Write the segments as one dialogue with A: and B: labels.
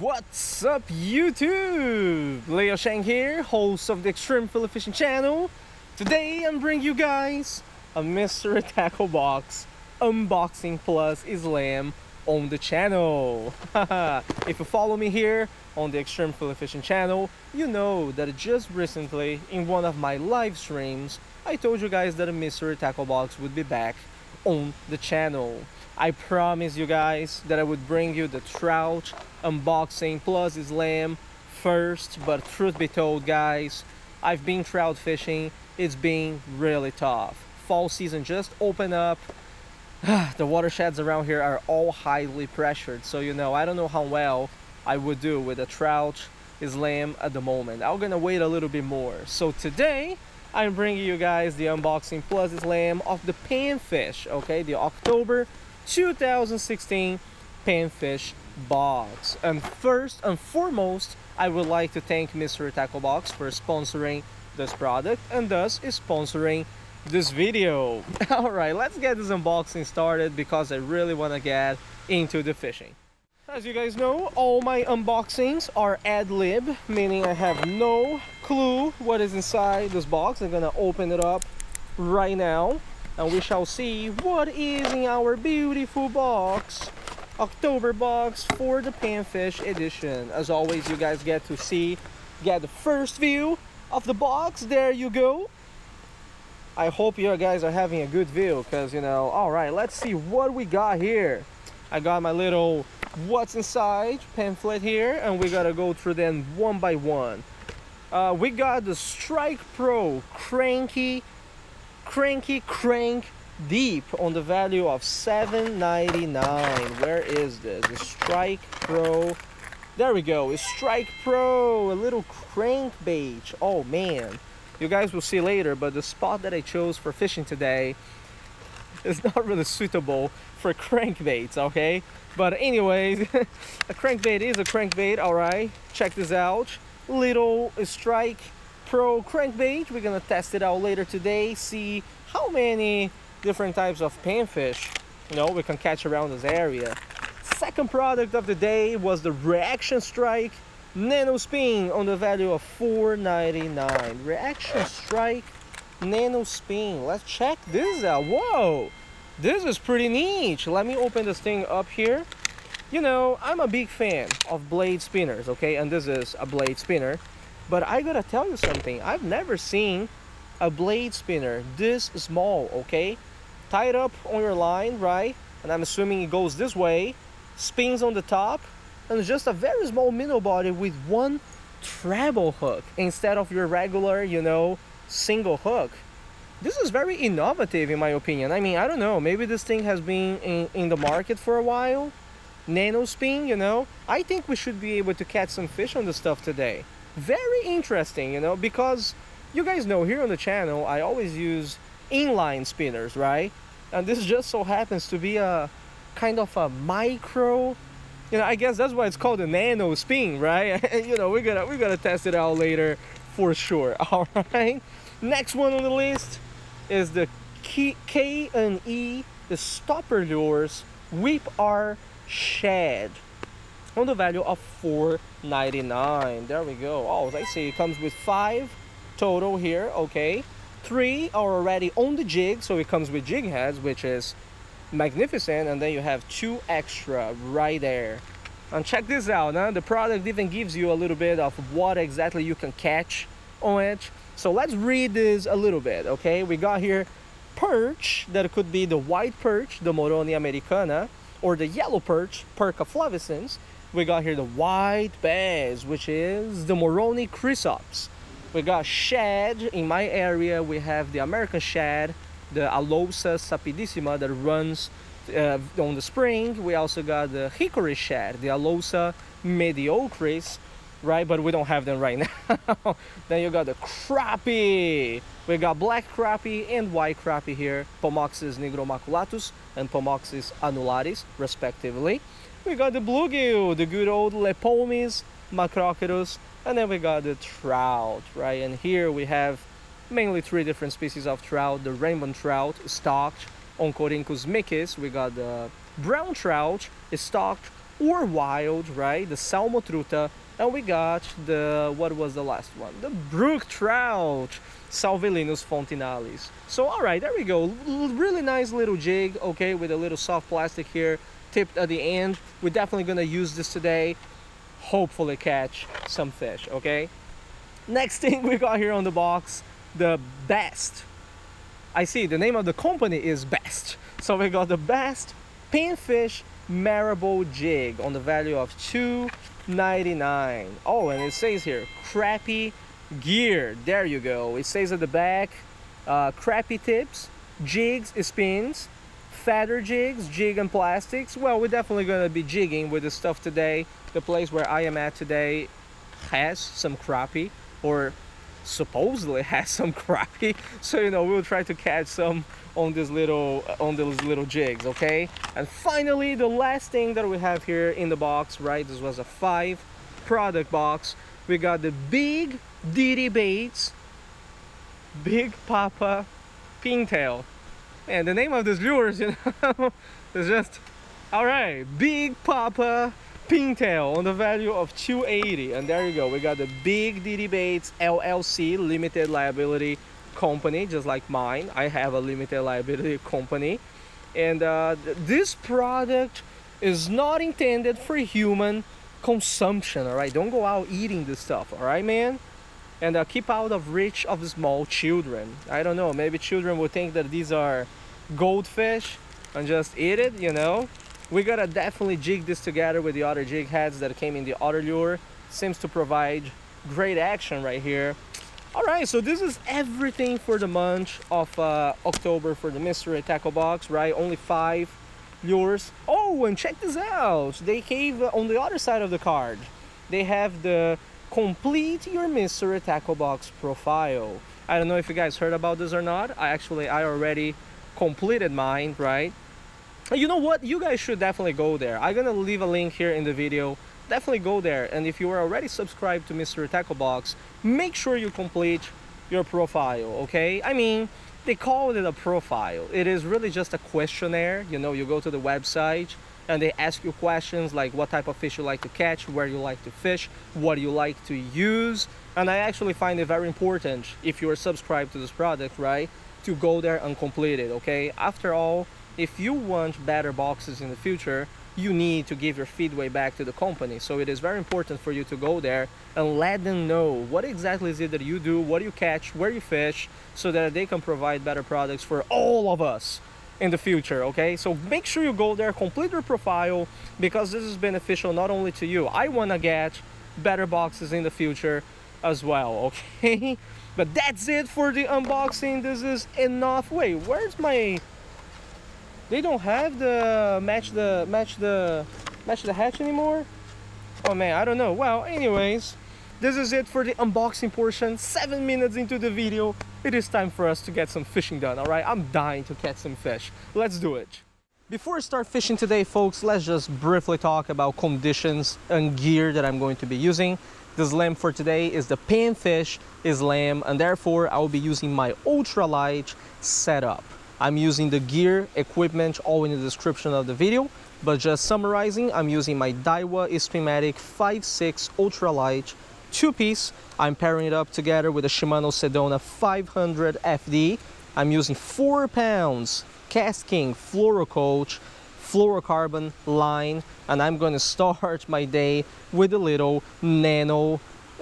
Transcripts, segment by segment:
A: What's up YouTube? Leo Shang here, host of the Extreme Philly Fishing channel. Today I'm bringing you guys a mystery tackle box unboxing plus slam on the channel. If you follow me here on the Extreme Philly Fishing channel, you know that just recently in one of my live streams I told you guys that a mystery tackle box would be back on the channel. I promised you guys that I would bring you the trout unboxing plus slam first, but truth be told guys, I've been trout fishing. It's been really tough. Fall season just opened up. The watersheds around here are all highly pressured, so you know, I don't know how well I would do with a trout slam at the moment. I'm gonna wait a little bit more. So today I'm bringing you guys the unboxing plus slam of the Panfish, okay, the October 2016 Panfish box. And first and foremost, I would like to thank Mystery Tackle Box for sponsoring this product and thus is sponsoring this video. Alright, let's get this unboxing started because I really want to get into the fishing. As you guys know, all my unboxings are ad-lib, meaning I have no clue what is inside this box. I'm gonna open it up right now and we shall see what is in our beautiful box, October box for the Panfish edition. As always, you guys get to get the first view of the box. There you go. I hope you guys are having a good view because, you know, all right, let's see what we got here. I got my little what's inside pamphlet here and we gotta go through them one by one. We got the Strike Pro Cranky Crank Deep on the value of $7.99. Where is this? The Strike Pro. There we go. It's Strike Pro, a little crankbait. Oh man, you guys will see later, but the spot that I chose for fishing today is not really suitable for crankbaits, okay? But anyways, a crankbait is a crankbait. All right, check this out. Little Strike Pro crankbait. We're gonna test it out later today, see how many different types of panfish, you know, we can catch around this area. Second product of the day was the Reaction Strike Nano Spin on the value of $4.99. Reaction Strike Nano Spin. Let's check this out. Whoa, this is pretty neat. Let me open this thing up here. You know, I'm a big fan of blade spinners, okay, and this is a blade spinner. But I gotta tell you something, I've never seen a blade spinner this small, okay? Tied up on your line, right? And I'm assuming it goes this way, spins on the top, and just a very small minnow body with one treble hook instead of your regular, you know, single hook. This is very innovative in my opinion. I mean, I don't know, maybe this thing has been in the market for a while. Nano spin, you know? I think we should be able to catch some fish on this stuff today. Very interesting, you know, because you guys know here on the channel I always use inline spinners, right? And this just so happens to be a kind of a micro, you know, I guess that's why it's called a nano spin, right? You know, we're gonna test it out later for sure. All right, next one on the list is the K&E, the Stopper Lures Whip R Shad on the value of $4.99. There we go. Oh, as I see, it comes with 5 total here, okay? 3 are already on the jig, so it comes with jig heads, which is magnificent, and then you have 2 extra right there. And check this out, huh? The product even gives you a little bit of what exactly you can catch on it. So let's read this a little bit, okay? We got here perch, that could be the white perch, the Moroni americana, or the yellow perch, Perca flavescens. We got here the white bass, which is the Moroni chrysops. We got shad. In my area, we have the American shad, the Alosa sapidissima that runs on the spring. We also got the hickory shad, the Alosa mediocris, right? But we don't have them right now. Then you got the crappie. We got black crappie and white crappie here, Pomoxis nigromaculatus and Pomoxis annularis, respectively. We got the bluegill, the good old Lepomis macroceros, and then we got the trout, right? And here we have mainly 3 different species of trout. The rainbow trout stocked Oncorhynchus micis. We got the brown trout stocked or wild, right? The salmotruta, and we got the, what was the last one? The brook trout, Salvelinus fontinalis. So all right, there we go. Really nice little jig, okay, with a little soft plastic here tipped at the end. We're definitely gonna use this today, hopefully catch some fish, okay? Next thing we got here on the box, the best. I see the name of the company is Best. So we got the Best Panfish Marable jig on the value of $2.99. Oh, and it says here crappie gear. There you go. It says at the back crappie tips, jigs, spins, feather jigs, jig and plastics. Well, we're definitely gonna be jigging with this stuff today. The place where I am at today has some crappie, or supposedly has some crappie, so you know, we'll try to catch some on these little jigs, okay? And finally, the last thing that we have here in the box, right? This was a 5 product box. We got the big DD baits, Big Papa Pintail, and the name of these lures, you know, is just all right. Big Papa Pintail on the value of $2.80, and there you go. We got the Big DD Baits LLC, limited liability company, just like mine. I have a limited liability company, and this product is not intended for human consumption. All right, don't go out eating this stuff, all right, man? And keep out of reach of small children. I don't know, maybe children will think that these are goldfish and just eat it, you know. We gotta definitely jig this together with the other jig heads that came in the other lure. Seems to provide great action right here. All right, so this is everything for the month of October for the mystery tackle box, right? Only 5 lures. Oh, and check this out. They gave on the other side of the card, they have the complete your mystery tackle box profile. I don't know if you guys heard about this or not. I already completed mine, right? You know what, you guys should definitely go there. I'm gonna leave a link here in the video. Definitely go there, and if you are already subscribed to Mystery Tackle Box, make sure you complete your profile, okay? I mean, they call it a profile. It is really just a questionnaire. You know, you go to the website and they ask you questions like what type of fish you like to catch, where you like to fish, what you like to use. And I actually find it very important, if you are subscribed to this product, right, to go there and complete it, okay? After all, if you want better boxes in the future, you need to give your feedway back to the company. So it is very important for you to go there and let them know what exactly is it that you do, what you catch, where you fish, so that they can provide better products for all of us in the future, okay? So make sure you go there, complete your profile, because this is beneficial not only to you. I want to get better boxes in the future as well, okay? But that's it for the unboxing. This is enough. Wait, where's my... They don't have the match the hatch anymore? Oh man, I don't know. Well, anyways, this is it for the unboxing portion. 7 minutes into the video, it is time for us to get some fishing done, all right? I'm dying to catch some fish. Let's do it. Before I start fishing today, folks, let's just briefly talk about conditions and gear that I'm going to be using. The slam for today is the Panfish slam, and therefore I will be using my ultralight setup. I'm using the gear, equipment, all in the description of the video, but just summarizing, I'm using my Daiwa Spinmatic 5.6 ultralight 2-piece. I'm pairing it up together with a Shimano Sedona 500 FD. I'm using 4 pounds KastKing Fluorokote fluorocarbon line, and I'm going to start my day with a little nano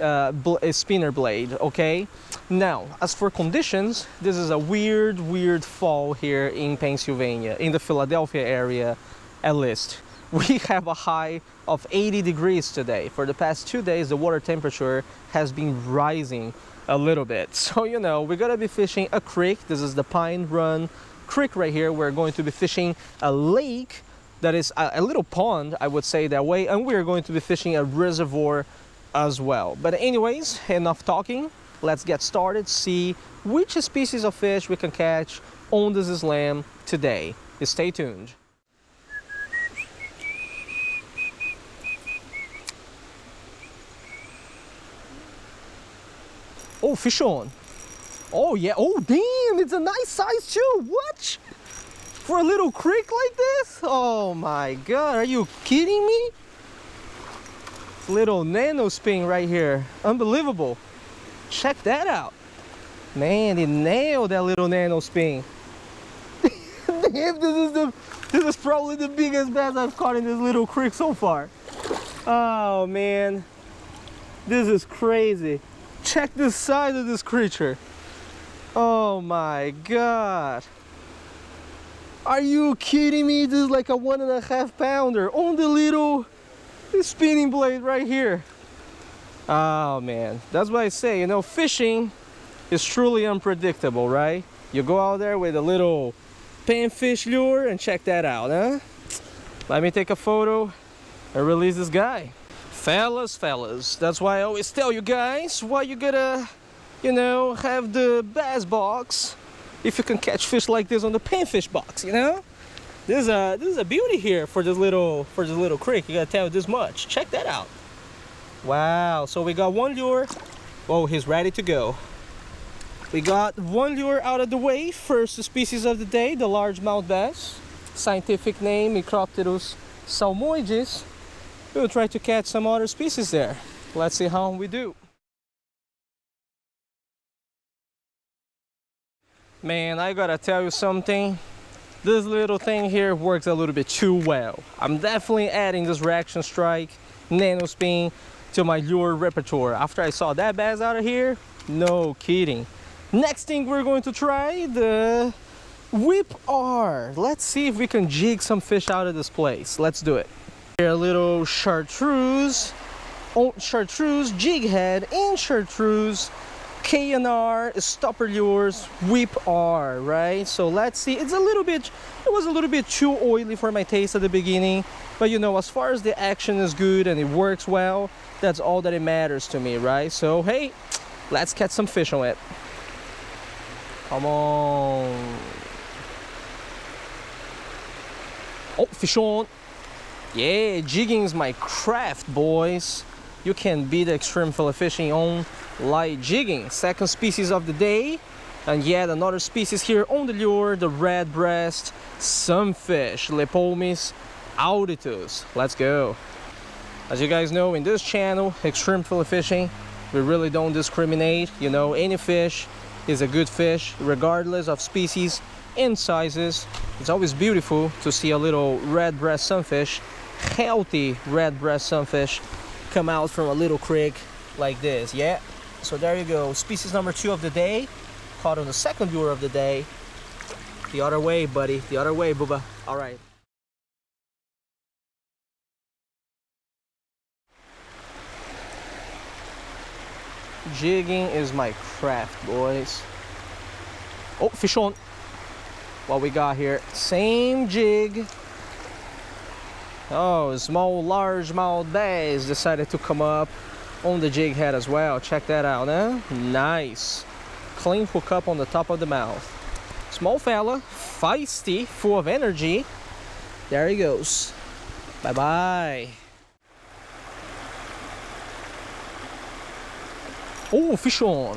A: spinner blade, okay? Now, as for conditions, this is a weird fall here in Pennsylvania, in the Philadelphia area at least. We have a high of 80 degrees today. For the past 2 days, the water temperature has been rising a little bit. So, you know, we're gonna be fishing a creek. This is the Pine Run Creek right here. We're going to be fishing a lake that is a little pond, I would say that way, and we're going to be fishing a reservoir as well. But anyways, enough talking. Let's get started, see which species of fish we can catch on this slam today. Stay tuned. Oh, fish on. Oh yeah, oh damn, it's a nice size too. What? For a little creek like this? Oh my God, are you kidding me? little nano spin right here. Unbelievable. Check that out. Man, they nailed that little nano spin. Damn, this is probably the biggest bass I've caught in this little creek so far. Oh man, this is crazy. Check the size of this creature. Oh my god. Are you kidding me? This is like a 1.5 pounder on the little spinning blade right here. Oh man, that's what I say, you know, fishing is truly unpredictable, right? You go out there with a little panfish lure and check that out, huh? Let me take a photo and release this guy. Fellas, that's why I always tell you guys why you gotta, you know, have the bass box if you can catch fish like this on the panfish box, you know? This is a beauty here for this little creek. You gotta tell you this much. Check that out. Wow, so we got one lure. Oh, he's ready to go. We got one lure out of the way. First species of the day, the largemouth bass. Scientific name, Micropterus salmoides. We'll try to catch some other species there. Let's see how we do. Man, I gotta tell you something. This little thing here works a little bit too well. I'm definitely adding this reaction strike, nano spin to my lure repertoire. After I saw that bass out of here, no kidding. Next thing we're going to try, the Whip R. Let's see if we can jig some fish out of this place. Let's do it. Here a little chartreuse, jig head and chartreuse, K&R, stopper lures, Whip R, right? So let's see. It was a little bit too oily for my taste at the beginning, but you know, as far as the action is good and it works well, that's all that it matters to me, right? So hey, let's catch some fish on it. Come on. Oh, fish on. Yeah, jigging is my craft, boys. You can beat ExtremePhillyFishing on light jigging. Second species of the day, and yet another species here on the lure, the red breast sunfish, Lepomys auditus. Let's go. As you guys know, in this channel, ExtremePhillyFishing, we really don't discriminate. You know, any fish is a good fish regardless of species and sizes. It's always beautiful to see a little red breast sunfish, healthy red breast sunfish, come out from a little creek like this. Yeah, so there you go, species number 2 of the day, caught on the second lure of the day. The other way, buddy, the other way, booba. All right. Jigging is my craft, boys. Oh, fish on. What we got here? Same jig. Oh, small largemouth bass decided to come up on the jig head as well. Check that out, huh? Nice. Clean hookup on the top of the mouth. Small fella, feisty, full of energy. There he goes. Bye-bye. Oh, fish on.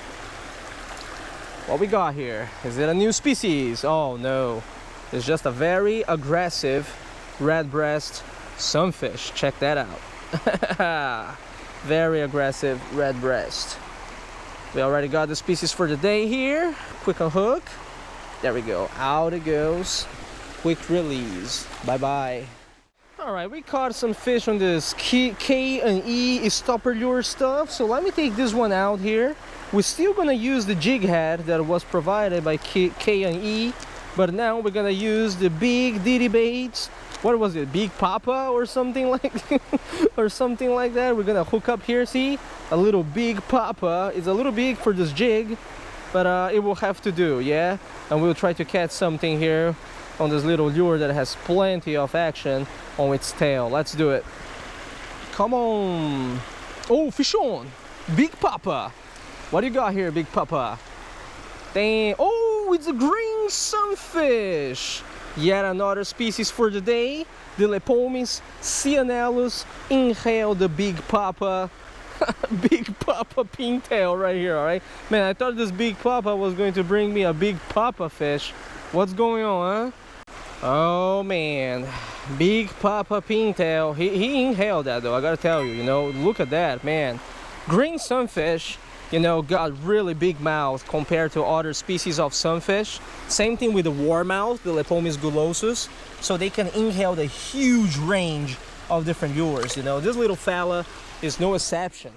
A: What we got here? Is it a new species? Oh no, it's just a very aggressive red breast sunfish. Check that out. Very aggressive red breast. We already got the species for the day here. Quick on hook. There we go. Out it goes. Quick release. Bye bye. Alright, we caught some fish on this K&E stopper lure stuff, so let me take this one out here. We're still gonna use the jig head that was provided by K&E, but now we're gonna use the big Diddy baits. What was it, Big Papa or something like or something like that. We're gonna hook up here, see? A little Big Papa. It's a little big for this jig, but it will have to do, yeah? And we'll try to catch something here on this little lure that has plenty of action on its tail. Let's do it. Come on. Oh, fish on. Big Papa. What do you got here, Big Papa? Dang. Oh, it's a green sunfish. Yet another species for the day. The Lepomys cyanellus. Inhale the Big Papa. Big Papa pintail right here, all right? Man, I thought this Big Papa was going to bring me a Big Papa fish. What's going on, huh? Oh man, big Papa Pintail. He inhaled that though, I gotta tell you, you know, look at that, man. Green sunfish, you know, got really big mouth compared to other species of sunfish. Same thing with the warmouth, the Lepomis gulosus. So they can inhale the huge range of different lures, you know. This little fella is no exception.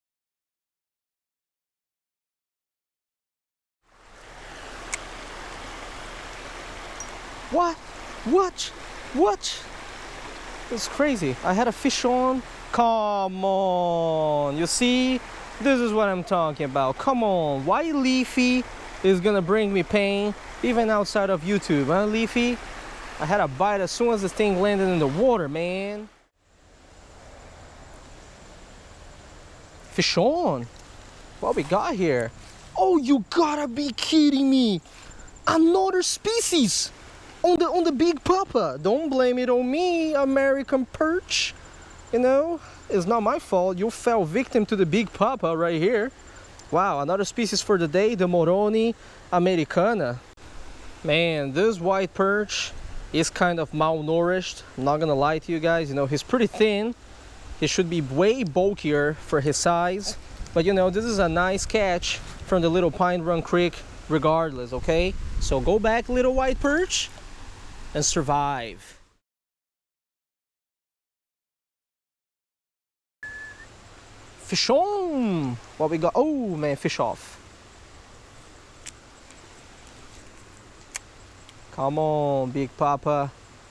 A: What? What? It's crazy. I had a fish on. Come on. You see? This is what I'm talking about. Come on. Why Leafy is gonna bring me pain even outside of YouTube, huh, Leafy? I had a bite as soon as this thing landed in the water, man. Fish on. What we got here? Oh, you gotta be kidding me. Another species. On the big Papa. Don't blame it on me, American perch. You know, it's not my fault. You fell victim to the big Papa right here. Wow, another species for the day, the Moroni americana. Man, this white perch is kind of malnourished. I'm not gonna lie to you guys. You know, he's pretty thin. He should be way bulkier for his size. But you know, this is a nice catch from the little Pine Run Creek regardless, okay? So go back, little white perch, and survive. Fish on! What we got? Oh man, fish off. Come on, big Papa.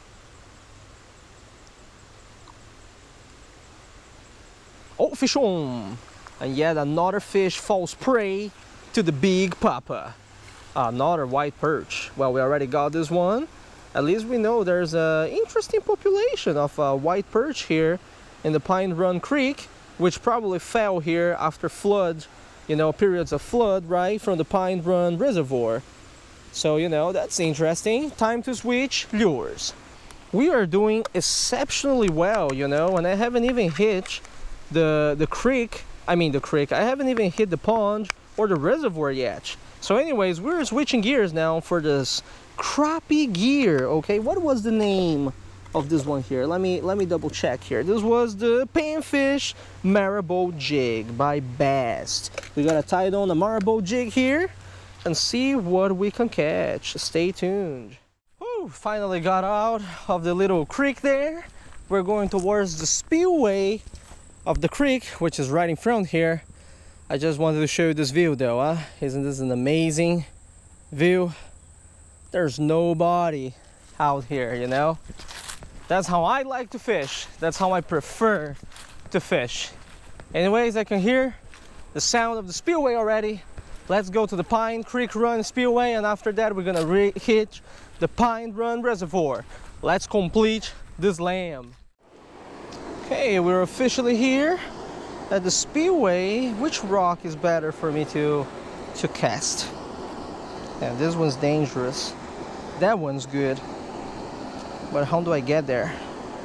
A: Oh, fish on! And yet another fish falls prey to the big Papa. Another white perch. Well, we already got this one. At least we know there's an interesting population of white perch here in the Pine Run Creek, which probably fell here after flood, you know, periods of flood, right, from the Pine Run Reservoir. So, you know, that's interesting. Time to switch lures. We are doing exceptionally well, you know, and I haven't even hit the creek. I haven't even hit the pond or the reservoir yet. So anyways, we're switching gears now for this crappie gear. Okay, what was the name of this one here? Let me double check here. This was the Panfish Marabou Jig by Best. We gotta tie it on the Marabou Jig here and see what we can catch. Stay tuned. Whew, finally got out of the little creek there. We're going towards the spillway of the creek, which is right in front here. I just wanted to show you this view though, huh? Isn't this an amazing view? There's nobody out here, you know? That's how I like to fish. That's how I prefer to fish. Anyways, I can hear the sound of the spillway already. Let's go to the Pine Creek Run Spillway, and after that we're gonna hit the Pine Run Reservoir. Let's complete this lamb. Okay, we're officially here at the spillway. Which rock is better for me to cast? Yeah, this one's dangerous. That one's good. But how do I get there?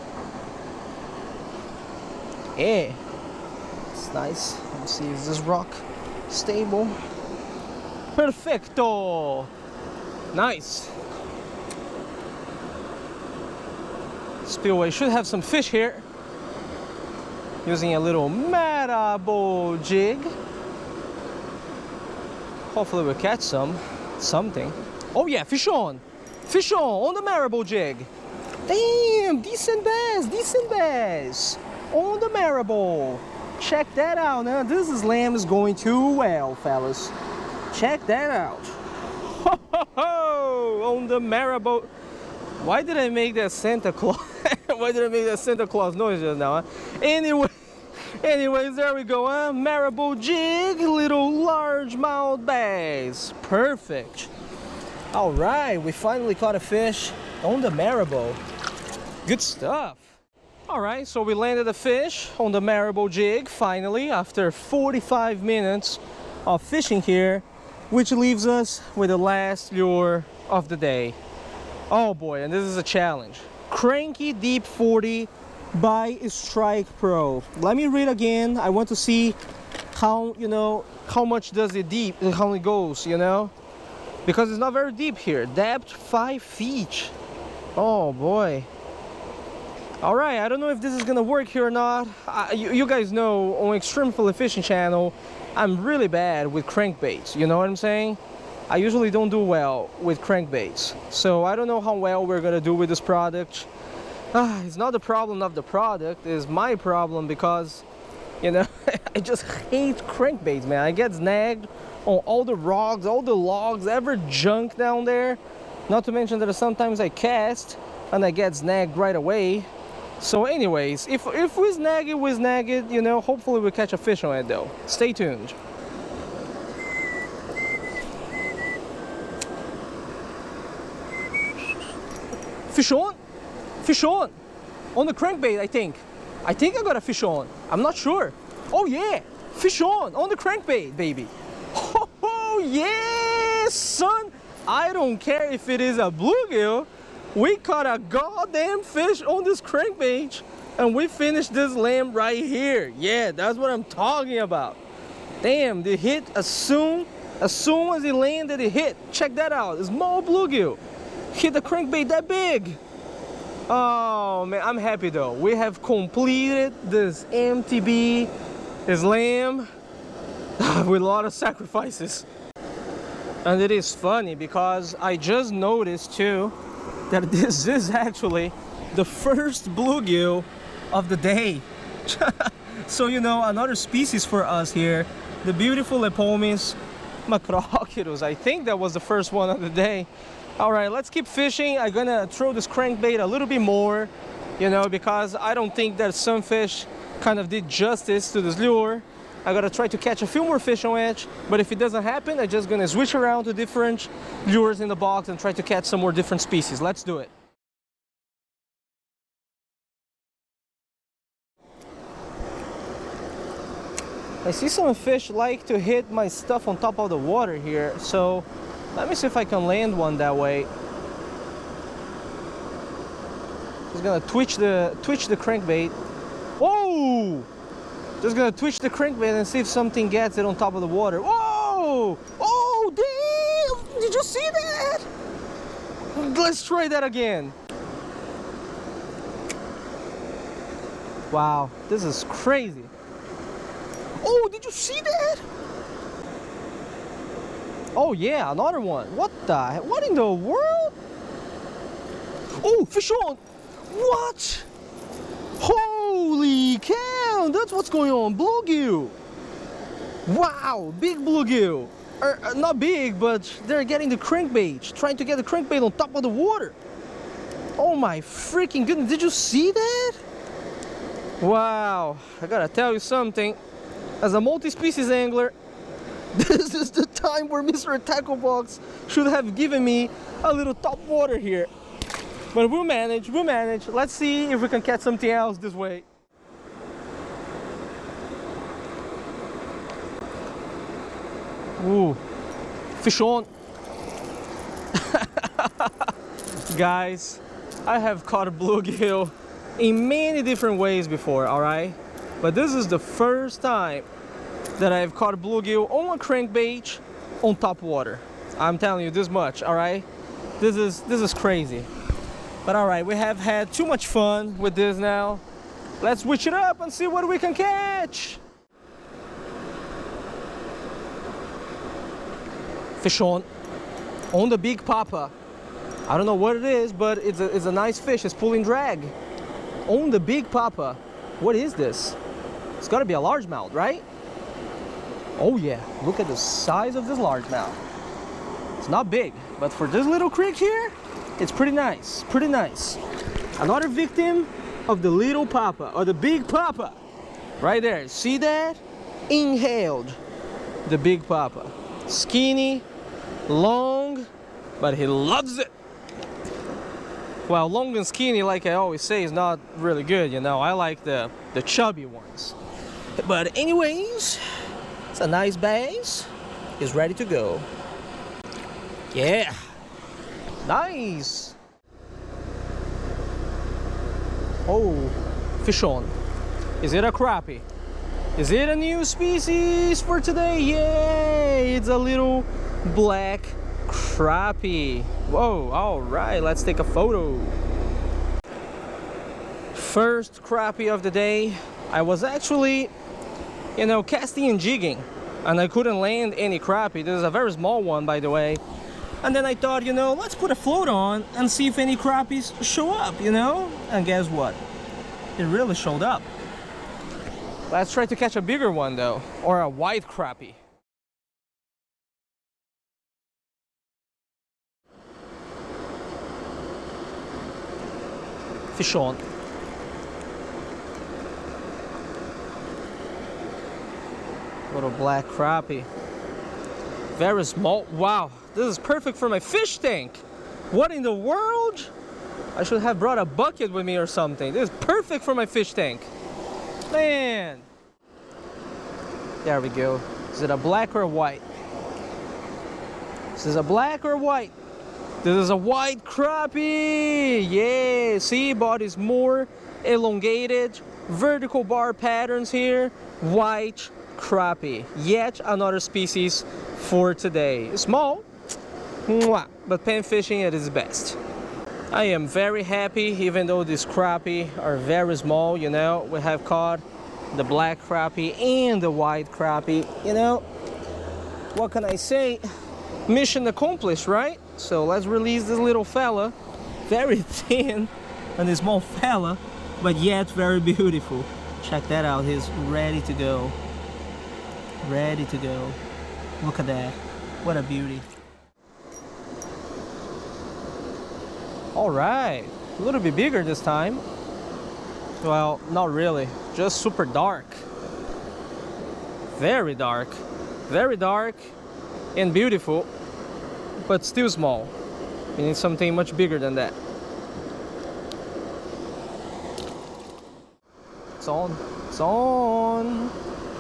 A: Yeah, it's nice. Let's see, is this rock stable? Perfecto! Nice. Spillway should have some fish here. Using a little Marabou jig. Hopefully we'll catch something. Oh yeah, fish on the Marabou jig. Damn, decent bass on the Marabou. Check that out. Now this lamb is going too well, fellas. Check that out. Ho, ho, ho, on the Marabou. Why did I make that Santa Claus? Why did I make that Santa Claus noise just now? Huh? Anyways, there we go, huh? Marabou jig, little largemouth bass. Perfect. All right, we finally caught a fish on the Marabou. Good stuff. All right, so we landed a fish on the Marabou jig finally after 45 minutes of fishing here, which leaves us with the last lure of the day. Oh boy, and this is a challenge. Cranky Deep 40 by Strike Pro. Let me read again. I want to see how, you know, how much does it deep, how it goes, you know, because it's not very deep here. Depth 5 feet. Oh boy. All right, I don't know if this is gonna work here or not. You guys know on ExtremePhillyFishing channel, I'm really bad with crankbaits. You know what I'm saying? I usually don't do well with crankbaits. So I don't know how well we're gonna do with this product. It's not the problem of the product, it's my problem because, you know, I just hate crankbaits, man. I get snagged on all the rocks, all the logs, every junk down there. Not to mention that sometimes I cast and I get snagged right away. So anyways, if we snag it, you know, hopefully we catch a fish on it though. Stay tuned. Fish on? Fish on! On the crankbait, I think. I got a fish on. I'm not sure. Oh yeah! Fish on the crankbait, baby. Oh yeah, son! I don't care if it is a bluegill. We caught a goddamn fish on this crankbait and we finished this lamb right here. Yeah, that's what I'm talking about. Damn, the hit as soon as it landed, it hit. Check that out, a small bluegill. Hit the crankbait that big. Oh man, I'm happy though. We have completed this MTB, this lamb, with a lot of sacrifices. And it is funny because I just noticed too that this is actually the first bluegill of the day. So, you know, another species for us here, the beautiful Lepomis macrocyrus. I think that was the first one of the day. All right, let's keep fishing. I'm gonna throw this crankbait a little bit more, you know, because I don't think that some fish kind of did justice to this lure. I gotta try to catch a few more fish on edge, but if it doesn't happen, I'm just gonna switch around to different lures in the box and try to catch some more different species. Let's do it. I see some fish like to hit my stuff on top of the water here, so let me see if I can land one that way. Just gonna twitch the crankbait. Whoa! Just gonna twitch the crankbait and see if something gets it on top of the water. Whoa! Oh, damn! Did you see that? Let's try that again. Wow, this is crazy. Oh, did you see that? Oh yeah, another one. What in the world? Oh, fish on! What? Holy cow, that's what's going on, bluegill. Wow, big bluegill. Not big, but they're getting the crankbait, trying to get the crankbait on top of the water. Oh my freaking goodness, did you see that? Wow, I gotta tell you something. As a multi-species angler, this is the time where Mr. Tackle Box should have given me a little top water here. But we'll manage, we'll manage. Let's see if we can catch something else this way. Ooh, fish on. Guys, I have caught a bluegill in many different ways before, alright? But this is the first time that I've caught a bluegill on a crankbait on top water. I'm telling you this much, alright? This is crazy. But alright, we have had too much fun with this now. Let's switch it up and see what we can catch. Fish on the big papa. I don't know what it is, but it's a nice fish. It's pulling drag. On the big papa. What is this? It's gotta be a largemouth, right? Oh yeah, look at the size of this largemouth. It's not big, but for this little creek here, it's pretty nice, pretty nice. Another victim of the little papa, or the big papa. Right there, see that? Inhaled the big papa. Skinny, long, but he loves it. Well, long and skinny, like I always say, is not really good, you know. I like the chubby ones. But anyways, it's a nice bass. It's ready to go. Yeah, nice. Oh, fish on. Is it a crappie? Is it a new species for today? Yay! It's a little black crappie. Whoa, all right, let's take a photo. First crappie of the day. I was actually, you know, casting and jigging, and I couldn't land any crappie. This is a very small one, by the way. And then I thought, you know, let's put a float on and see if any crappies show up, you know? And guess what? It really showed up. Let's try to catch a bigger one though, or a white crappie. Fish on. Little black crappie. Very small. Wow, this is perfect for my fish tank. What in the world? I should have brought a bucket with me or something. This is perfect for my fish tank. Man. There we go. Is it a black or a white? This is a black or white? This is a white crappie. Yeah, see, body's more elongated. Vertical bar patterns here. White crappie. Yet another species for today. Small, but pan fishing at its best. I am very happy, even though these crappie are very small, you know. We have caught the black crappie and the white crappie, you know. What can I say? Mission accomplished, right? So let's release this little fella. Very thin and a small fella, but yet very beautiful. Check that out, he's ready to go. Ready to go. Look at that, what a beauty. All right, a little bit bigger this time. Well, not really, just super dark. Very dark and beautiful, but still small. We need something much bigger than that. It's on, it's on.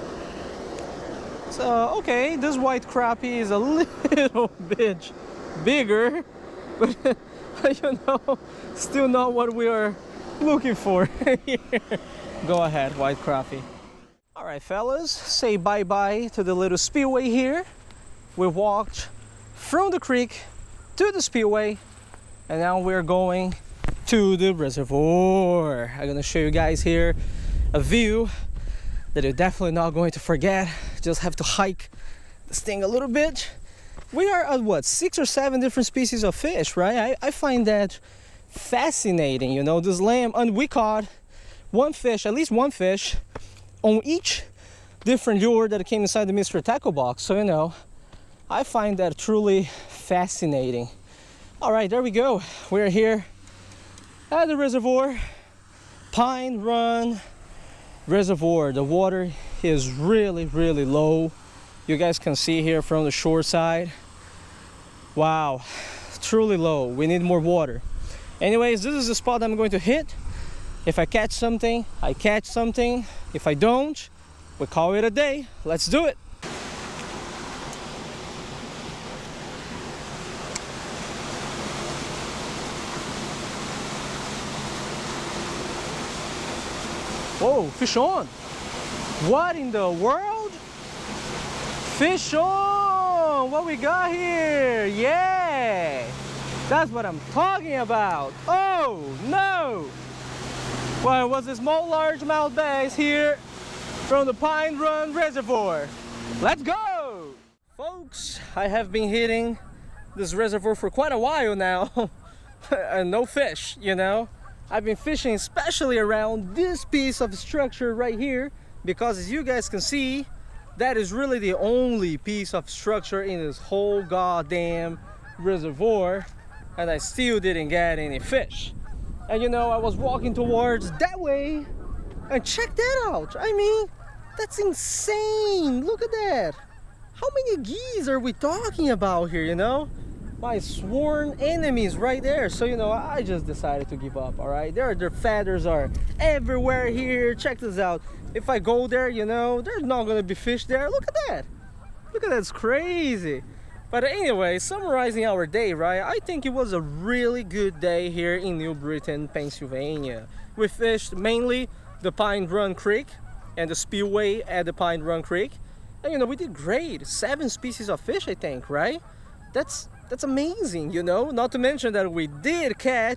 A: So, okay, this white crappie is a little bit bigger, but you know, still not what we are looking for here. Go ahead, white crappie. All right, fellas, say bye-bye to the little spillway here. We walked from the creek to the spillway, and now we're going to the reservoir. I'm gonna show you guys here a view that you're definitely not going to forget. Just have to hike this thing a little bit. We are at what, 6 or 7 different species of fish, right? I find that fascinating, you know, this lamb, and we caught one fish, at least one fish, on each different lure that came inside the mystery tackle box. So, you know, I find that truly fascinating. All right, there we go. We're here at the reservoir, Pine Run Reservoir. The water is really low. You guys can see here from the shore side. Wow, truly low. We need more water. Anyways, this is the spot I'm going to hit. If I catch something, I catch something. If I don't, we call it a day. Let's do it. Whoa, fish on. What in the world? Fish on. What we got here? Yeah. That's what I'm talking about. Oh, no. Well, it was a small largemouth bass here from the Pine Run Reservoir. Let's go. Folks, I have been hitting this reservoir for quite a while now. And no fish, you know. I've been fishing especially around this piece of structure right here, because as you guys can see, that is really the only piece of structure in this whole goddamn reservoir, and I still didn't get any fish. And you know, I was walking towards that way, and check that out. I mean, that's insane. Look at that. How many geese are we talking about here, you know? My sworn enemies right there. So, you know, I just decided to give up, all right? Their feathers are everywhere here. Check this out. If I go there, you know, there's not gonna be fish there. Look at that. Look at that, it's crazy. But anyway, summarizing our day, right? I think it was a really good day here in New Britain, Pennsylvania. We fished mainly the Pine Run Creek and the spillway at the Pine Run Creek. And, you know, we did great. 7 species of fish, I think, right? That's amazing, you know? Not to mention that we did catch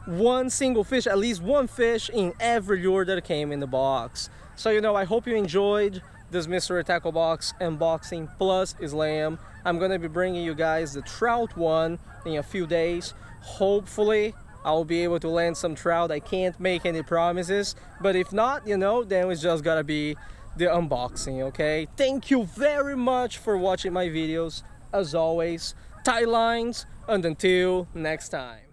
A: one single fish, at least one fish in every lure that came in the box. So you know, I hope you enjoyed this mystery tackle box unboxing plus Islam. I'm gonna be bringing you guys the trout one in a few days. Hopefully I'll be able to land some trout. I can't make any promises, but if not, you know, then it's just gotta be the unboxing, okay? Thank you very much for watching my videos. As always, tight lines, and until next time.